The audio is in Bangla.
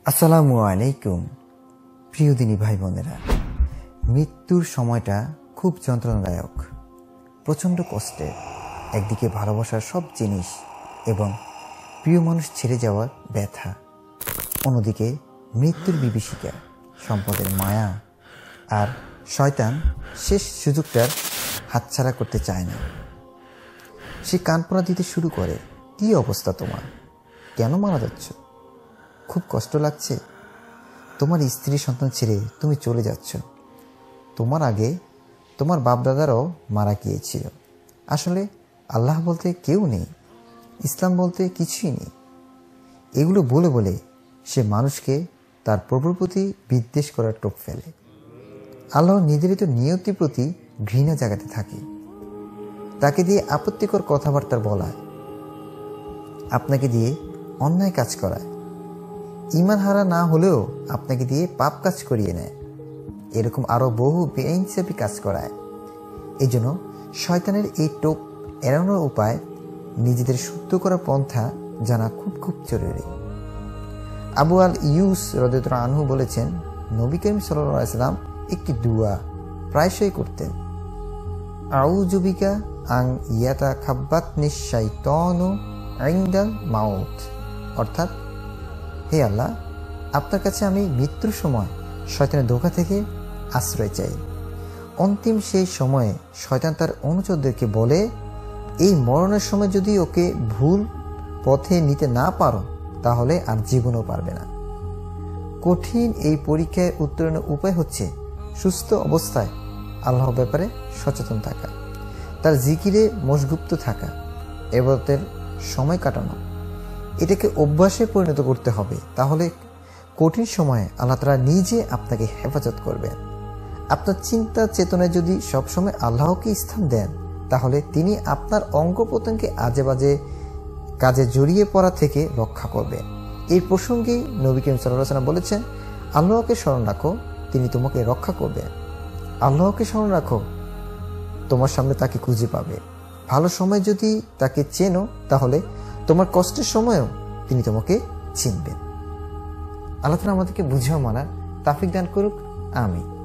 আসসালামু আলাইকুম প্রিয় দিনী ভাই বোনেরা, মৃত্যুর সময়টা খুব যন্ত্রণাদায়ক, প্রচণ্ড কষ্টের। একদিকে ভালোবাসার সব জিনিস এবং প্রিয় মানুষ ছেড়ে যাওয়ার ব্যথা, অন্যদিকে মৃত্যুর বিভীষিকা, সম্পদের মায়া, আর শয়তান শেষ সুযোগটার হাতছাড়া করতে চায় না। সে কানপোনা দিতে শুরু করে, কী অবস্থা তোমার, কেন মারা যাচ্ছ, খুব কষ্ট লাগছে, তোমার স্ত্রী সন্তান ছেড়ে তুমি চলে যাচ্ছ, তোমার আগে তোমার বাপদাদারাও মারা গিয়েছিল, আসলে আল্লাহ বলতে কেউ নেই, ইসলাম বলতে কিছুই নেই। এগুলো বলে বলে সে মানুষকে তার প্রভুর প্রতি বিদ্বেষ করার টোপ ফেলে, আল্লাহর নির্ধারিত নিয়তির প্রতি ঘৃণা জাগাতে থাকে, তাকে দিয়ে আপত্তিকর কথাবার্তা বলায়, আপনাকে দিয়ে অন্যায় কাজ করায়, ঈমান হারা না হলেও আপনাকে দিয়ে পাপ কাজ করিয়ে নেয়, এরকম আরও বহু বেইনসাফি কাজ করায়। এই জন্য শয়তানের এই টোপ এড়ানোর উপায়, নিজেদের শুদ্ধ করার পন্থা জানা খুব খুব জরুরি। আবু আল ইউস রাদিয়াল্লাহু আনহু বলেছেন, নবী করিম সাল্লাল্লাহু আলাইহি ওয়াসাল্লাম একটি দুয়া প্রায়শই করতেন, আউযু বিকা আন ইয়াতাখাব্বাতনি শাইতানু ইনদাল মাউত, অর্থাৎ হে আল্লাহ, আপনার কাছে আমি মৃত্যুর সময় শয়তানের ধোঁকা থেকে আশ্রয় চাই। অন্তিম সেই সময়ে শয়তান তার অনুচরদেরকে বলে, এই মরণের সময় যদি ওকে ভুল পথে নিতে না পারো তাহলে আর জীবনও পারবে না। কঠিন এই পরীক্ষায় উত্তরণের উপায় হচ্ছে সুস্থ অবস্থায় আল্লাহর ব্যাপারে সচেতন থাকা, তার জিকিরে মশগুপ্ত থাকা, ইবাদতের সময় কাটানো, এটাকে অভ্যাসে পরিণত করতে হবে। তাহলে কঠিন সময়ে আল্লাহ তাআলা নিজে আপনাকে হেফাজত করবেন। আপনার চিন্তা চেতনায় যদি সবসময় আল্লাহকে স্থান দেন, তাহলে তিনি আপনার অঙ্গ প্রত্যঙ্গকে আজে বাজে কাজে জড়িয়ে পড়া থেকে রক্ষা করবেন। এই প্রসঙ্গে নবী করিম সাল্লাল্লাহু আলাইহি ওয়াসাল্লাম বলেছেন, আল্লাহকে স্মরণ রাখো, তিনি তোমাকে রক্ষা করবেন। আল্লাহকে স্মরণ রাখো, তোমার সামনে তাকে খুঁজে পাবে। ভালো সময় যদি তাকে চেনো, তাহলে তোমার কষ্টের সময়ও তিনি তোমাকে চিনবেন। আল্লাহ তাআলা আমাদেরকে বুঝাও মানার তৌফিক দান করুক, আমিন।